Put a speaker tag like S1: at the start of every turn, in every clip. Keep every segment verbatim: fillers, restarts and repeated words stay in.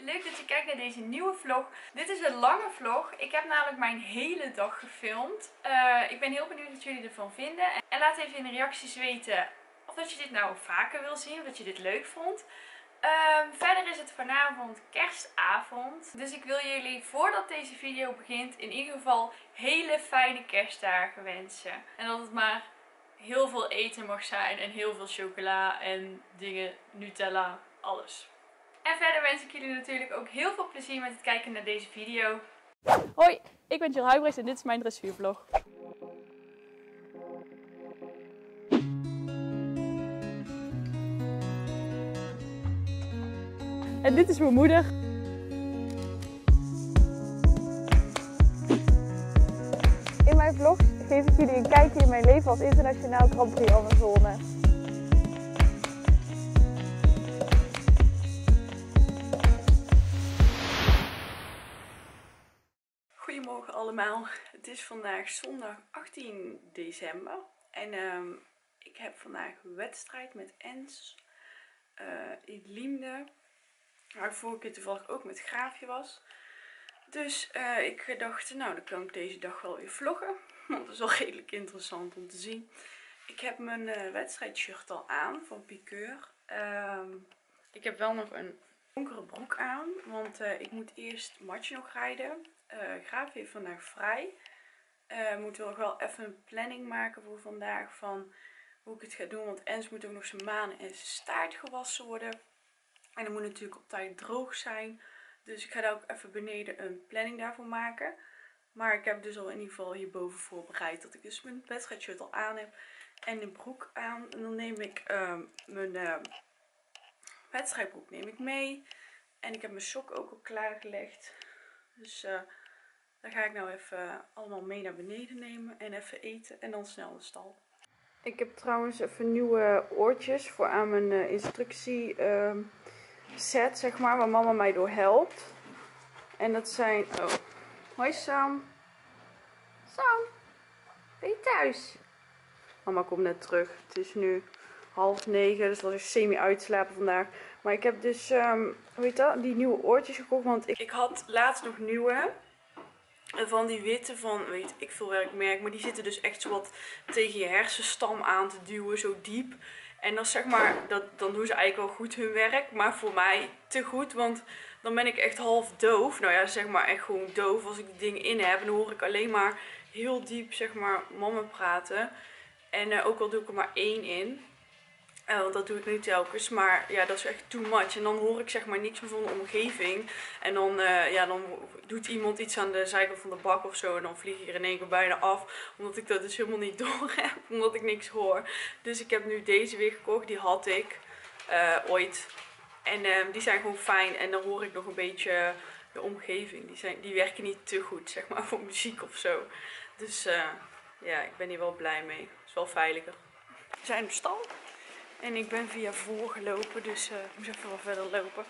S1: leuk dat je kijkt naar deze nieuwe vlog. Dit is een lange vlog. Ik heb namelijk mijn hele dag gefilmd. Uh, ik ben heel benieuwd wat jullie ervan vinden. En laat even in de reacties weten of dat je dit nou vaker wil zien, of dat je dit leuk vond. Um, verder is het vanavond kerstavond. Dus ik wil jullie, voordat deze video begint, in ieder geval hele fijne kerstdagen wensen. En dat het maar heel veel eten mag zijn en heel veel chocola en dingen, Nutella, alles. En verder wens ik jullie natuurlijk ook heel veel plezier met het kijken naar deze video.
S2: Hoi, ik ben Jill Huybrechts en dit is mijn dressuurvlog. En dit is mijn moeder. In mijn vlog geef ik jullie een kijkje in mijn leven als internationaal Grand Prix Amazone.
S1: Goedemorgen allemaal. Het is vandaag zondag achttien december. En um, ik heb vandaag een wedstrijd met Ens uh, in Liemde. Waar ik vorige keer toevallig ook met Graafje was. Dus uh, ik dacht, nou dan kan ik deze dag wel weer vloggen. Want dat is wel redelijk interessant om te zien. Ik heb mijn uh, wedstrijdshirt al aan van Piqueur. Um, ik heb wel nog een donkere broek aan. Want uh, ik moet eerst matje nog rijden. Uh, Graafje heeft vandaag vrij. Uh, moet nog wel even een planning maken voor vandaag van hoe ik het ga doen. Want Ens moet ook nog zijn manen en zijn staart gewassen worden. En dat moet natuurlijk op tijd droog zijn. Dus ik ga daar ook even beneden een planning daarvoor maken. Maar ik heb dus al in ieder geval hierboven voorbereid dat ik dus mijn wedstrijdshirt al aan heb. En de broek aan. En dan neem ik uh, mijn uh, wedstrijdbroek neem ik mee. En ik heb mijn sok ook al klaargelegd. Dus uh, daar ga ik nou even allemaal mee naar beneden nemen. En even eten en dan snel de stal. Ik heb trouwens even nieuwe oortjes voor aan mijn uh, instructie uh, set, zeg maar, waar mama mij door helpt. En dat zijn... Oh, hoi Sam. Sam, ben je thuis? Mama komt net terug. Het is nu half negen, dus was ik semi uitslapen vandaag. Maar ik heb dus, um, hoe heet dat, die nieuwe oortjes gekocht. Want ik, ik had laatst nog nieuwe. Van die witte van, weet ik veel welk merk. Maar die zitten dus echt zo wat tegen je hersenstam aan te duwen, zo diep. En dan zeg maar, dat, dan doen ze eigenlijk wel goed hun werk. Maar voor mij te goed, want dan ben ik echt half doof. Nou ja, zeg maar echt gewoon doof als ik die dingen in heb. En dan hoor ik alleen maar heel diep, zeg maar, mama praten. En uh, ook al doe ik er maar één in. Uh, want dat doe ik nu telkens. Maar ja, dat is echt too much. En dan hoor ik zeg maar niks meer van de omgeving. En dan, uh, ja, dan doet iemand iets aan de zijkant van de bak of zo. En dan vlieg ik er in één keer bijna af. Omdat ik dat dus helemaal niet door heb. Omdat ik niks hoor. Dus ik heb nu deze weer gekocht. Die had ik uh, ooit. En uh, die zijn gewoon fijn. En dan hoor ik nog een beetje de omgeving. Die, zijn, die werken niet te goed, zeg maar, voor muziek of zo. Dus uh, ja, ik ben hier wel blij mee. Het is wel veiliger. We zijn op stal. En ik ben via voor gelopen, dus uh, ik moet even wel verder lopen.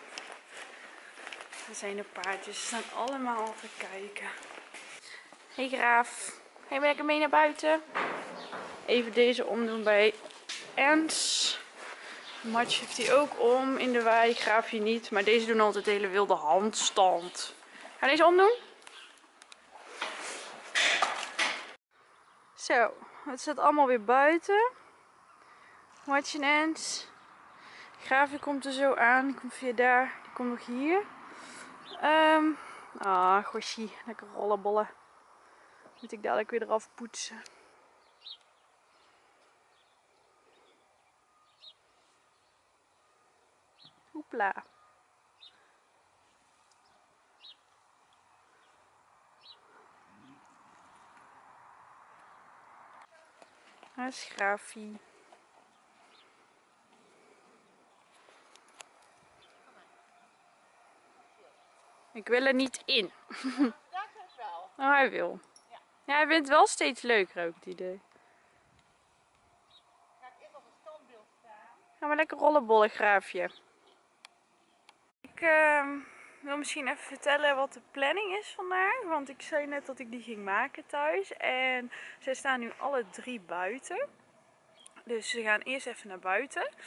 S1: Er zijn de paardjes, ze staan allemaal te kijken. Hey Graaf, ga je lekker mee naar buiten? Even deze omdoen bij Ens. Match heeft hij ook om in de wei, Graafje niet. Maar deze doen altijd hele wilde handstand. Ga deze omdoen? Zo, het staat allemaal weer buiten. Matje en Ens. Graafje komt er zo aan. Die komt via daar. Die komt nog hier. Um, ah, goshie. Lekker rollenbollen. Moet ik dadelijk weer eraf poetsen. Hoepla. Daar is Graafje. Ik wil er niet in.
S3: Dat is wel.
S1: Oh, hij wil.
S3: Ja.
S1: Ja, hij vindt het wel steeds leuker ook, het idee.
S3: Ga ik eerst op een standbeeld staan.
S1: Gaan we lekker rollenbollen, Graafje. Ik uh, wil misschien even vertellen wat de planning is vandaag. Want ik zei net dat ik die ging maken thuis. En zij staan nu alle drie buiten. Dus ze gaan eerst even naar buiten.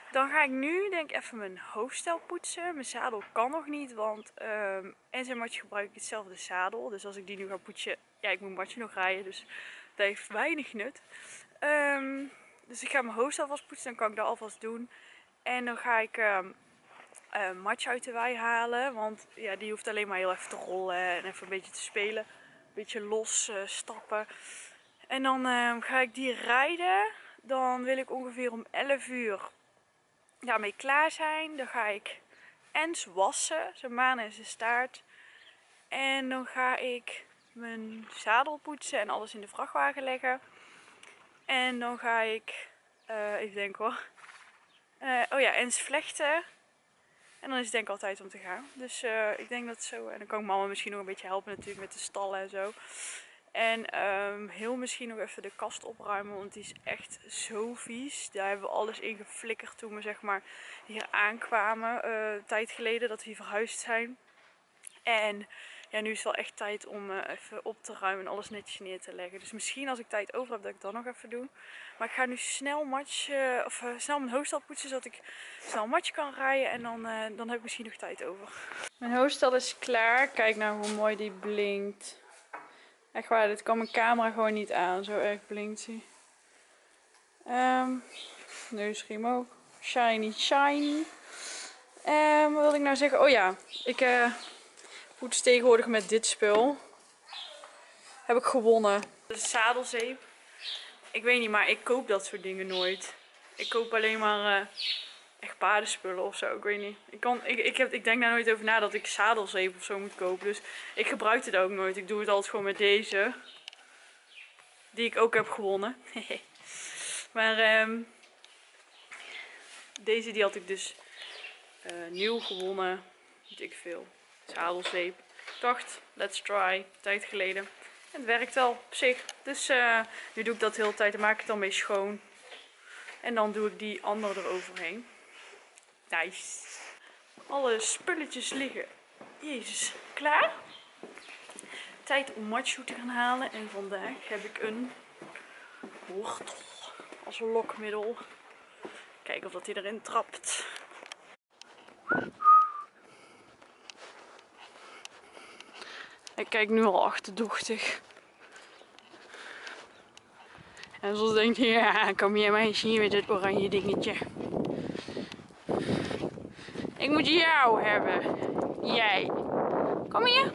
S1: Dan ga ik nu denk ik even mijn hoofdstel poetsen. Mijn zadel kan nog niet, want um, en zijn matje gebruik ik hetzelfde zadel. Dus als ik die nu ga poetsen, ja ik moet matje nog rijden, dus dat heeft weinig nut. Um, dus ik ga mijn hoofdstel vast poetsen, dan kan ik dat alvast doen. En dan ga ik um, uh, matje uit de wei halen, want ja, die hoeft alleen maar heel even te rollen en even een beetje te spelen. Een beetje los uh, stappen. En dan uh, ga ik die rijden. Dan wil ik ongeveer om elf uur daarmee klaar zijn. Dan ga ik Ens wassen, zijn maan en zijn staart. En dan ga ik mijn zadel poetsen en alles in de vrachtwagen leggen. En dan ga ik, uh, even denken hoor. Uh, oh ja, Ens vlechten. En dan is het denk ik altijd om te gaan. Dus uh, ik denk dat zo. En dan kan ik mama misschien nog een beetje helpen natuurlijk met de stallen en zo. En um, heel misschien nog even de kast opruimen, want die is echt zo vies. Daar hebben we alles in geflikkerd toen we zeg maar hier aankwamen, uh, een tijd geleden dat we hier verhuisd zijn. En ja, nu is het wel echt tijd om uh, even op te ruimen en alles netjes neer te leggen. Dus misschien als ik tijd over heb dat ik dat nog even doe. Maar ik ga nu snel match, uh, of uh, snel mijn hoofdstel poetsen, zodat ik snel een match kan rijden. En dan, uh, dan heb ik misschien nog tijd over. Mijn hoofdstel is klaar. Kijk nou hoe mooi die blinkt. Echt waar, dit kan mijn camera gewoon niet aan. Zo erg blinkt hij. Um, neusriem ook. Shiny, shiny. Um, wat wil ik nou zeggen? Oh ja, ik uh, poets tegenwoordig met dit spul. Heb ik gewonnen. De zadelzeep. Ik weet niet, maar ik koop dat soort dingen nooit. Ik koop alleen maar uh, echt paardenspullen of zo. Ik weet niet. Ik, kan, ik, ik, heb, ik denk daar nooit over na dat ik zadelzeep of zo moet kopen. Dus ik gebruik het ook nooit. Ik doe het altijd gewoon met deze. Die ik ook heb gewonnen. Maar um, deze die had ik dus uh, nieuw gewonnen. Weet ik veel. Zadelzeep. Ik dacht, let's try. Tijd geleden. En het werkt wel op zich. Dus uh, nu doe ik dat de hele tijd. Dan maak ik het dan mee schoon. En dan doe ik die andere eroverheen. Nice. Alle spulletjes liggen. Jezus. Klaar? Tijd om macho te gaan halen. En vandaag heb ik een wortel als lokmiddel. Kijken of dat hij erin trapt. Ik kijk nu al achterdochtig. En soms denkt hij, ja, kom jij maar eens hier met het oranje dingetje. Ik moet jou hebben. Jij. Kom hier.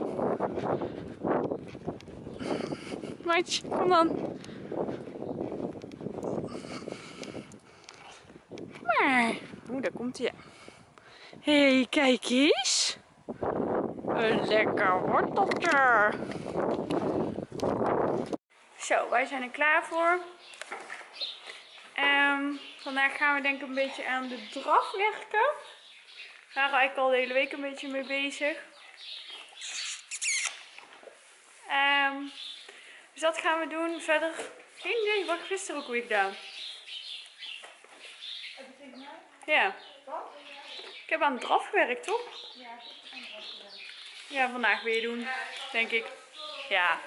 S1: Maatje, kom dan. Maar, oeh, daar komt hij. Hé, hey, kijk eens. Een lekker worteltje. Zo, wij zijn er klaar voor. Um, vandaag gaan we denk ik een beetje aan de draf werken. Daar waren we eigenlijk al de hele week een beetje mee bezig. Um, dus dat gaan we doen. Verder, geen idee, wat heb ik gisteren ook weer gedaan? Ja. Ik heb aan de draf gewerkt, toch? Ja, vandaag weer doen, denk ik. Ja.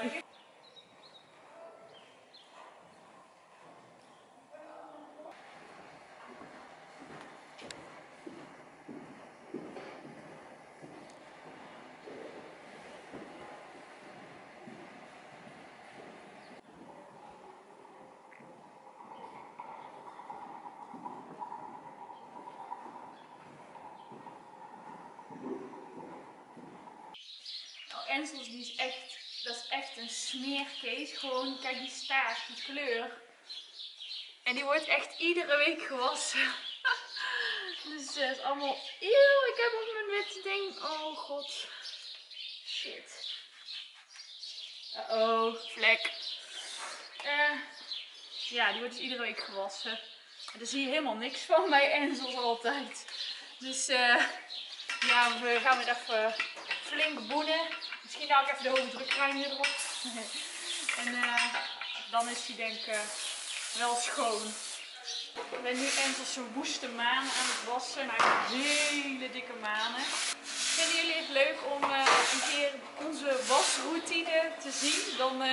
S1: Ensels, die is echt, dat is echt een smeerkees. Gewoon, kijk die staart, die kleur. En die wordt echt iedere week gewassen. Dus het is allemaal, eeuw, ik heb op mijn witte ding. Oh god. Shit. Uh oh, vlek. Uh, ja, die wordt dus iedere week gewassen. En daar zie je helemaal niks van bij Ensels altijd. Dus uh, ja, we gaan weer even flink boenen. Misschien haal ik even de hoge drukreiniger erop. En uh, dan is die denk ik uh, wel schoon. Ik ben nu Ensels zo'n woeste maan aan het wassen. Nou, hele dikke manen. Vinden jullie het leuk om uh, een keer onze wasroutine te zien? Dan uh,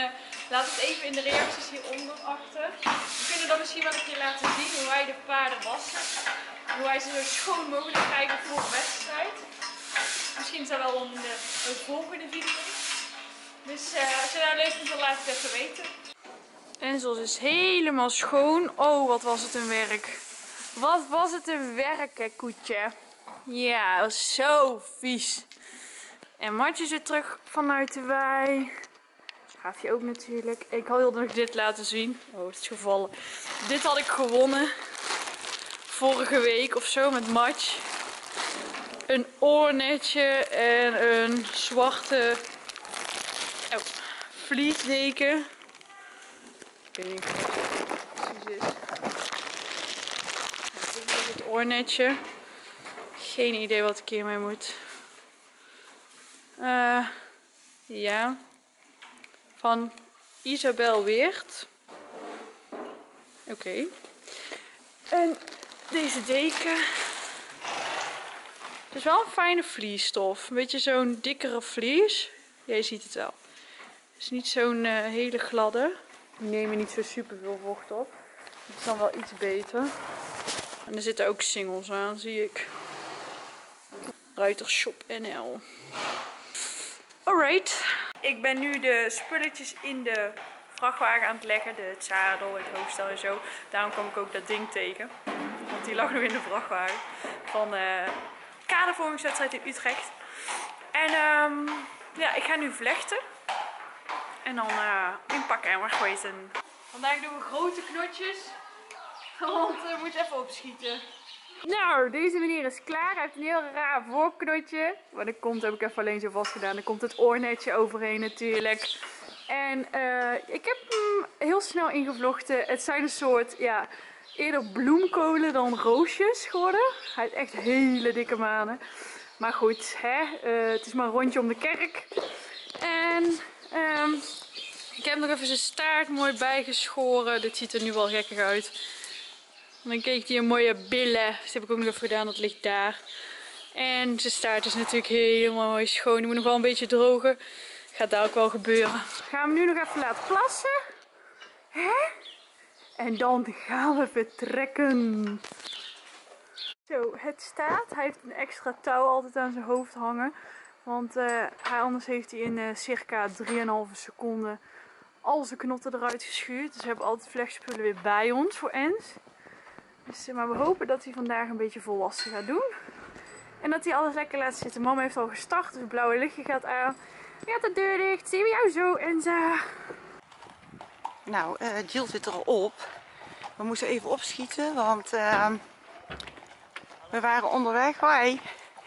S1: Laat het even in de reacties hieronder achter. We kunnen dan misschien wel een keer laten zien hoe wij de paarden wassen. Hoe wij ze zo schoon mogelijk krijgen voor de wedstrijd. Misschien is dat wel een, een volgende video. Dus uh, als je dat leuk vindt, dan laat het even weten. Enzels is helemaal schoon. Oh, wat was het een werk. Wat was het een werk, hè, koetje. Ja, dat was zo vies. En Martje zit terug vanuit de wei. Schaafje ook natuurlijk. Ik wilde nog dit laten zien. Oh, het is gevallen. Dit had ik gewonnen. Vorige week of zo met Match. Een oornetje en een zwarte oh, vliesdeken. Ik weet niet of het precies is. Dit is het oornetje. Geen idee wat ik hiermee moet. Uh, ja. Van Isabel Weert. Oké. Okay. En deze deken. Het is wel een fijne vliesstof. Een beetje zo'n dikkere vlies. Jij ziet het wel. Het is niet zo'n uh, hele gladde. Die nemen niet zo super veel vocht op. Het is dan wel iets beter. En er zitten ook singles aan, zie ik. Ruitershop N L. Alright. Ik ben nu de spulletjes in de vrachtwagen aan het leggen. De het zadel, het hoofdstel en zo. Daarom kwam ik ook dat ding tegen. Want die lag nog in de vrachtwagen. Van uh, kadervormingswedstrijd in Utrecht. En um, ja, ik ga nu vlechten. En dan uh, inpakken en weggooien. Vandaag doen we grote knotjes. Want we moeten even opschieten. Nou, deze meneer is klaar. Hij heeft een heel raar voorknotje. Waar de kont heb ik even alleen zo vast gedaan. Er komt het oornetje overheen natuurlijk. En uh, ik heb hem heel snel ingevlochten. Het zijn een soort, ja, eerder bloemkolen dan roosjes geworden. Hij heeft echt hele dikke manen. Maar goed, hè? Uh, het is maar een rondje om de kerk. En um, ik heb nog even zijn staart mooi bijgeschoren. Dit ziet er nu wel gekkig uit. En dan keek hij een mooie billen. Dat heb ik ook nog even gedaan, dat ligt daar. En zijn staart is natuurlijk helemaal mooi schoon. Die moet nog wel een beetje drogen. Gaat daar ook wel gebeuren. Gaan we hem nu nog even laten plassen. Hè? En dan gaan we vertrekken. Zo, het staat. Hij heeft een extra touw altijd aan zijn hoofd hangen. Want uh, anders heeft hij in uh, circa drie komma vijf seconden al zijn knotten eruit geschuurd. Dus we hebben altijd vlechtspullen weer bij ons voor Ens. Dus, uh, maar we hopen dat hij vandaag een beetje volwassen gaat doen. En dat hij alles lekker laat zitten. Mama heeft al gestart, dus het blauwe lichtje gaat aan. Gaat de deur dicht. Zien we jou zo, Enza?
S4: Nou, uh, Jill zit er al op. We moesten even opschieten, want uh, we waren onderweg. Hoi.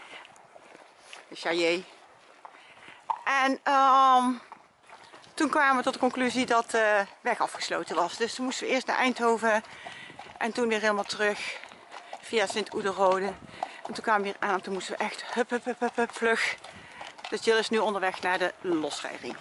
S4: Chayé. En um, toen kwamen we tot de conclusie dat de weg afgesloten was. Dus toen moesten we eerst naar Eindhoven en toen weer helemaal terug via Sint-Oederode. En toen kwamen we weer aan en toen moesten we echt hup, hup, hup, hup, hup, vlug. Dus Jill is nu onderweg naar de losrijding.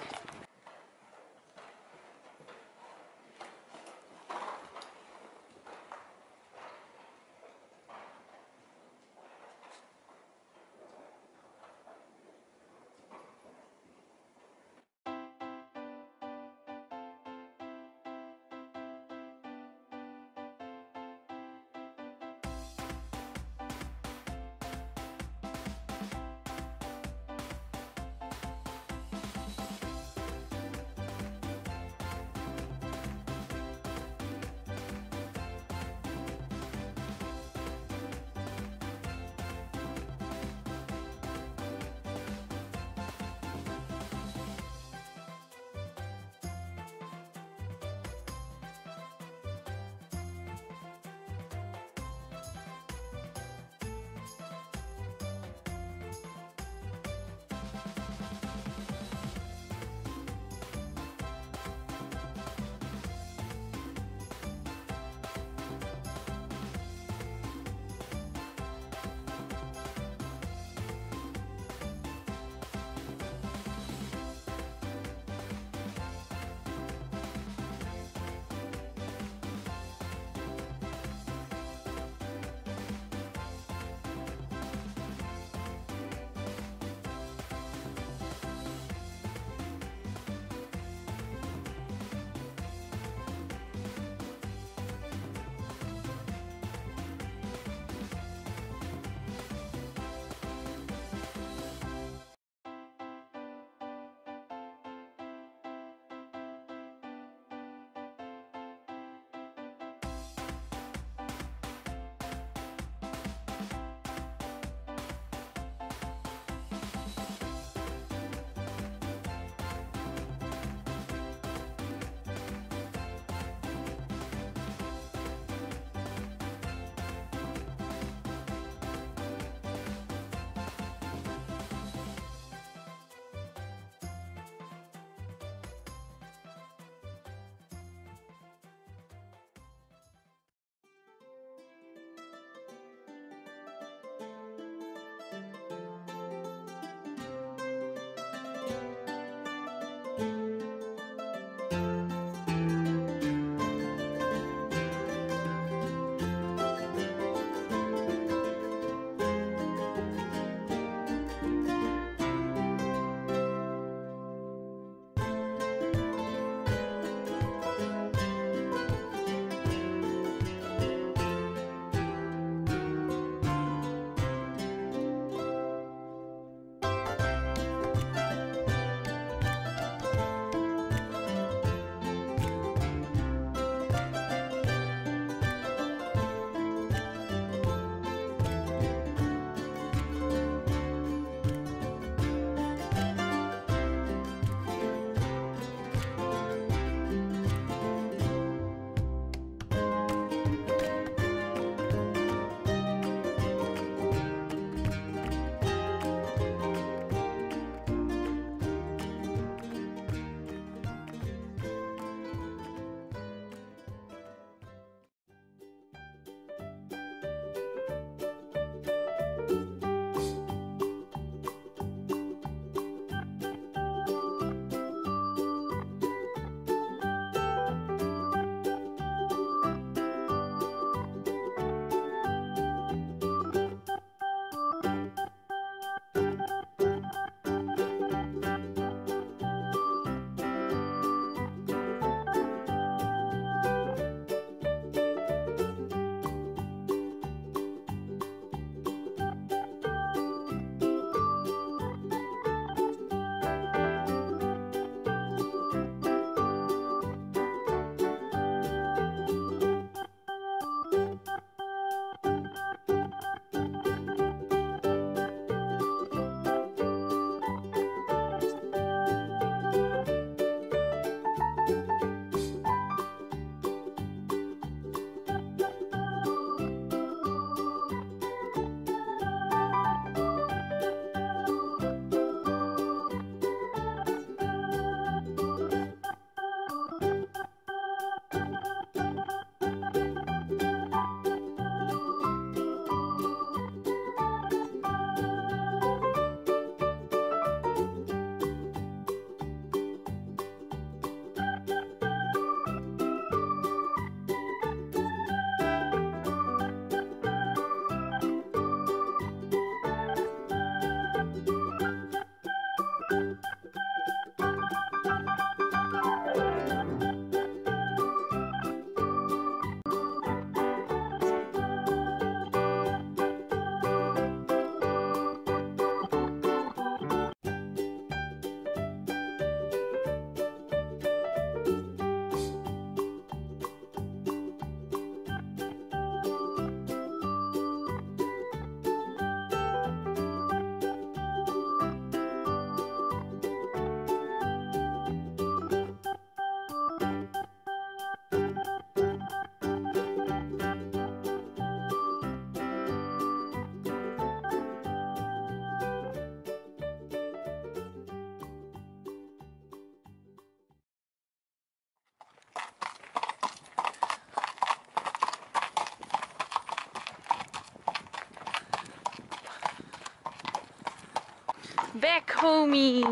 S1: Back homie.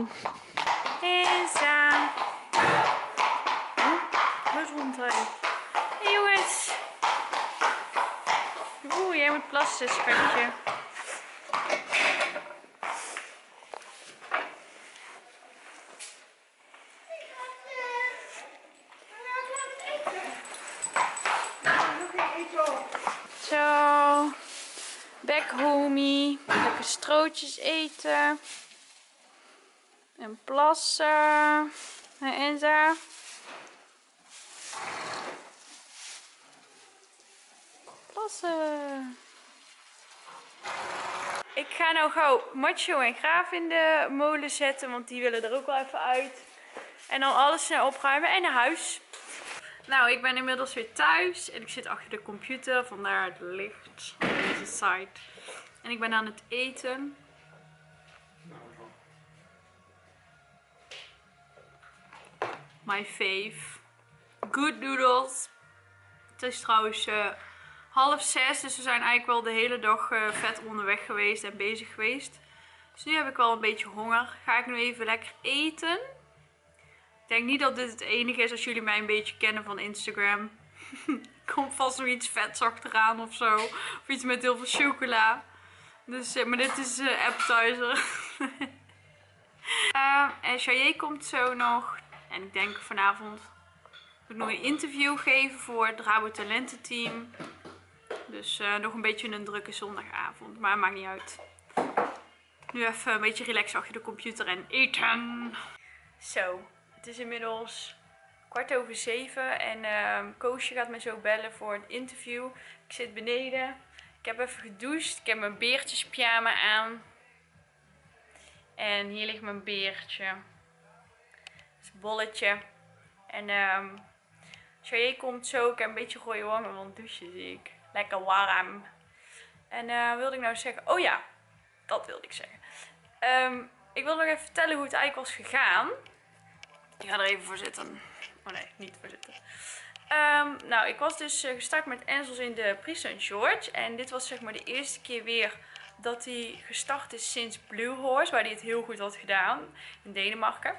S1: Enza. Wat rondrijden. Hey jongens. Oeh, jij moet plassen, schatje. Zo. Back homie. Lekker strootjes eten. En plassen. En Enza. Plassen. Ik ga nou gauw Macho en Graaf in de molen zetten, want die willen er ook wel even uit. En dan alles snel opruimen en naar huis. Nou, ik ben inmiddels weer thuis en ik zit achter de computer, vandaar het licht op deze site. En ik ben aan het eten. My fave. Good noodles. Het is trouwens uh, half zes, dus we zijn eigenlijk wel de hele dag uh, vet onderweg geweest en bezig geweest. Dus nu heb ik wel een beetje honger. Ga ik nu even lekker eten. Ik denk niet dat dit het enige is als jullie mij een beetje kennen van Instagram. Komt vast nog iets vets achteraan of zo. Of iets met heel veel chocola. Dus, uh, maar dit is uh, appetizer. uh, en Chayé komt zo nog. En ik denk vanavond moet ik nog een interview geven voor het Rabo Talententeam. Dus uh, nog een beetje een drukke zondagavond. Maar maakt niet uit. Nu even een beetje relaxen achter de computer en eten. Zo, het is inmiddels kwart over zeven. En uh, Koosje gaat me zo bellen voor een interview. Ik zit beneden. Ik heb even gedoucht. Ik heb mijn beertjespyjama aan. En hier ligt mijn beertje. Het is een bolletje. En um, Chayé komt zo. Ik heb een beetje rode wangen, want douchen zie ik. Lekker warm. En uh, wilde ik nou zeggen... Oh ja, dat wilde ik zeggen. Um, ik wil nog even vertellen hoe het eigenlijk was gegaan. Ik ga er even voor zitten. Oh nee, niet voor zitten. Um, nou, ik was dus uh, gestart met Enzels in de Prix Saint George. En dit was zeg maar de eerste keer weer dat hij gestart is sinds Blue Horse. Waar hij het heel goed had gedaan. In Denemarken.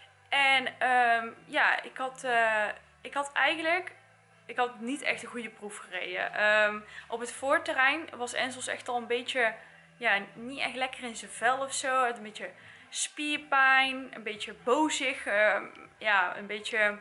S1: En um, ja, ik had, uh, ik had eigenlijk... Ik had niet echt een goede proef gereden. Um, op het voorterrein was Enzels echt al een beetje... Ja, niet echt lekker in zijn vel of zo. Hij had een beetje spierpijn. Een beetje bozig. Um, ja, een beetje...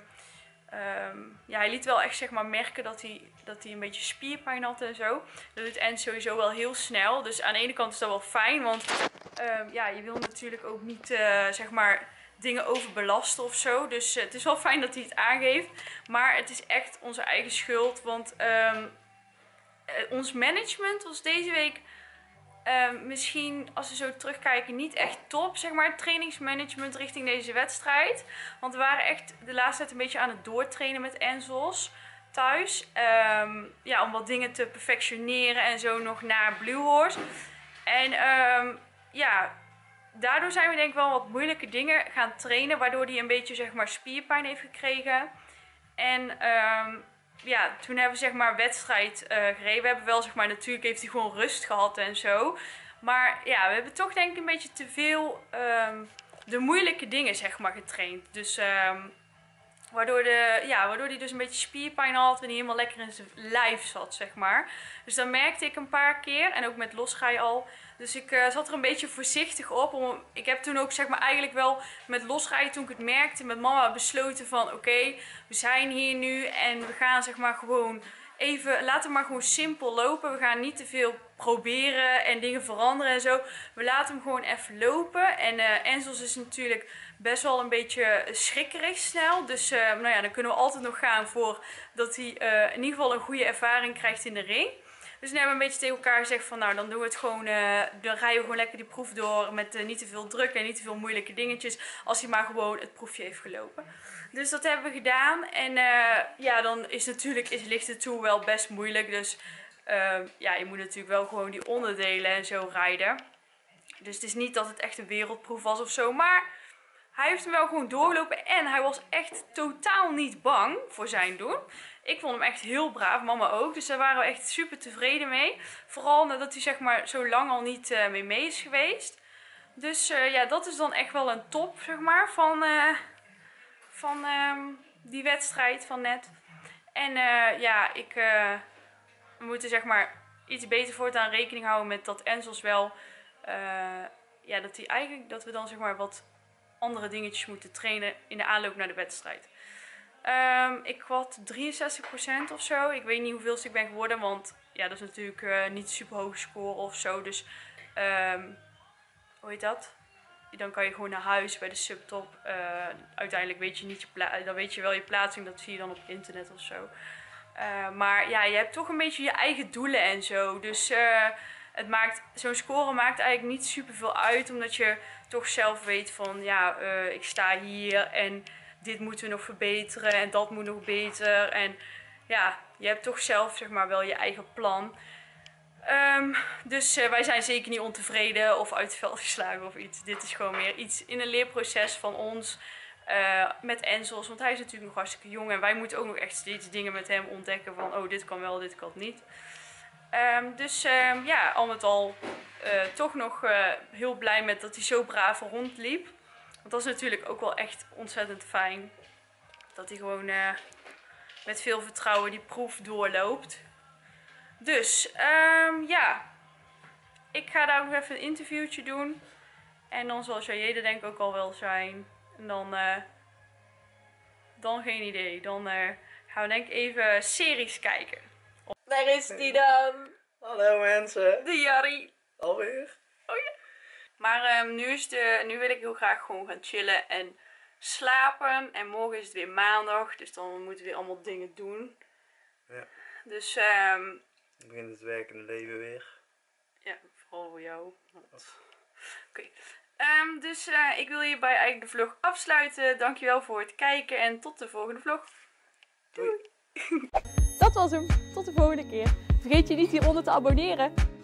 S1: Um, ja, hij liet wel echt zeg maar merken dat hij, dat hij een beetje spierpijn had en zo. Dat doet Ens sowieso wel heel snel. Dus aan de ene kant is dat wel fijn. Want um, ja, je wil natuurlijk ook niet uh, zeg maar... dingen overbelasten of zo. Dus uh, het is wel fijn dat hij het aangeeft. Maar het is echt onze eigen schuld. Want um, uh, ons management was deze week uh, misschien, als we zo terugkijken, niet echt top. Zeg maar, het trainingsmanagement richting deze wedstrijd. Want we waren echt de laatste tijd een beetje aan het doortrainen met Enzels thuis. Um, ja, om wat dingen te perfectioneren en zo nog naar Blue Horse. En um, ja... Daardoor zijn we denk ik wel wat moeilijke dingen gaan trainen. Waardoor hij een beetje zeg maar spierpijn heeft gekregen. En um, ja, toen hebben we zeg maar wedstrijd uh, gereden. We hebben wel zeg maar, natuurlijk heeft hij gewoon rust gehad en zo. Maar ja, we hebben toch denk ik een beetje te veel um, de moeilijke dingen zeg maar getraind. Dus um, waardoor, de, ja, waardoor hij dus een beetje spierpijn had. En hij helemaal lekker in zijn lijf zat zeg maar. Dus dat merkte ik een paar keer. En ook met losrijden al. Dus ik uh, zat er een beetje voorzichtig op. Om, ik heb toen ook zeg maar eigenlijk wel met losrijden, toen ik het merkte, met mama besloten van oké, okay, we zijn hier nu en we gaan zeg maar gewoon even, laten we maar gewoon simpel lopen. We gaan niet te veel proberen en dingen veranderen en zo. We laten hem gewoon even lopen. En uh, Enzels is natuurlijk best wel een beetje schrikkerig snel. Dus uh, nou ja, dan kunnen we altijd nog gaan voor dat hij uh, in ieder geval een goede ervaring krijgt in de ring. Dus nu hebben we een beetje tegen elkaar gezegd van nou dan doen we het gewoon, uh, dan rijden we gewoon lekker die proef door met uh, niet te veel druk en niet te veel moeilijke dingetjes. Als hij maar gewoon het proefje heeft gelopen. Dus dat hebben we gedaan. En uh, ja, dan is natuurlijk, is, ligt het toe wel best moeilijk. Dus uh, ja, je moet natuurlijk wel gewoon die onderdelen en zo rijden. Dus het is niet dat het echt een wereldproef was of zo. Maar hij heeft hem wel gewoon doorgelopen en hij was echt totaal niet bang voor zijn doen. Ik vond hem echt heel braaf, mama ook. Dus daar waren we echt super tevreden mee. Vooral nadat hij zeg maar zo lang al niet uh, mee mee is geweest. Dus uh, ja, dat is dan echt wel een top, zeg maar, van, uh, van uh, die wedstrijd van net. En uh, ja, ik, uh, we moeten zeg maar iets beter voortaan rekening houden met dat Enzels wel, uh, ja, dat, die eigenlijk, dat we dan zeg maar wat andere dingetjes moeten trainen in de aanloop naar de wedstrijd. Um, ik had drieënzestig procent of zo. Ik weet niet hoeveel ik ben geworden, want ja, dat is natuurlijk uh, niet super hoog score of zo. Dus, um, hoe heet dat? Dan kan je gewoon naar huis bij de subtop. Uh, uiteindelijk weet je niet je plaats, dan weet je wel je plaatsing, dat zie je dan op internet of zo. Uh, maar ja, je hebt toch een beetje je eigen doelen en zo. Dus uh, het maakt, zo'n score maakt eigenlijk niet super veel uit, omdat je toch zelf weet van ja, uh, ik sta hier en dit moeten we nog verbeteren en dat moet nog beter. En ja, je hebt toch zelf zeg maar wel je eigen plan. Um, dus uh, wij zijn zeker niet ontevreden of uit het veld geslagen of iets. Dit is gewoon meer iets in een leerproces van ons uh, met Enzels. Want hij is natuurlijk nog hartstikke jong en wij moeten ook nog echt steeds dingen met hem ontdekken van oh, dit kan wel, dit kan niet. Um, dus um, ja, al met al uh, toch nog uh, heel blij met dat hij zo braaf rondliep. Want dat is natuurlijk ook wel echt ontzettend fijn. Dat hij gewoon uh, met veel vertrouwen die proef doorloopt. Dus um, ja, ik ga daar nog even een interviewtje doen. En dan zal Jayede denk ik ook al wel zijn. En dan, uh, dan geen idee. Dan uh, gaan we denk ik even series kijken. Daar is die dan.
S5: Hallo mensen.
S1: De Jarry.
S5: Alweer?
S1: Oh ja. Maar um, nu, is de, nu wil ik heel graag gewoon gaan chillen en slapen. En morgen is het weer maandag. Dus dan moeten we weer allemaal dingen doen.
S5: Ja.
S1: Dus um,
S5: dan begint het werkende leven weer.
S1: Ja, vooral voor jou. Oké. Okay. Um, dus uh, ik wil hierbij eigenlijk de vlog afsluiten. Dankjewel voor het kijken en tot de volgende vlog. Doei.
S2: Dat was hem. Tot de volgende keer. Vergeet je niet hieronder te abonneren.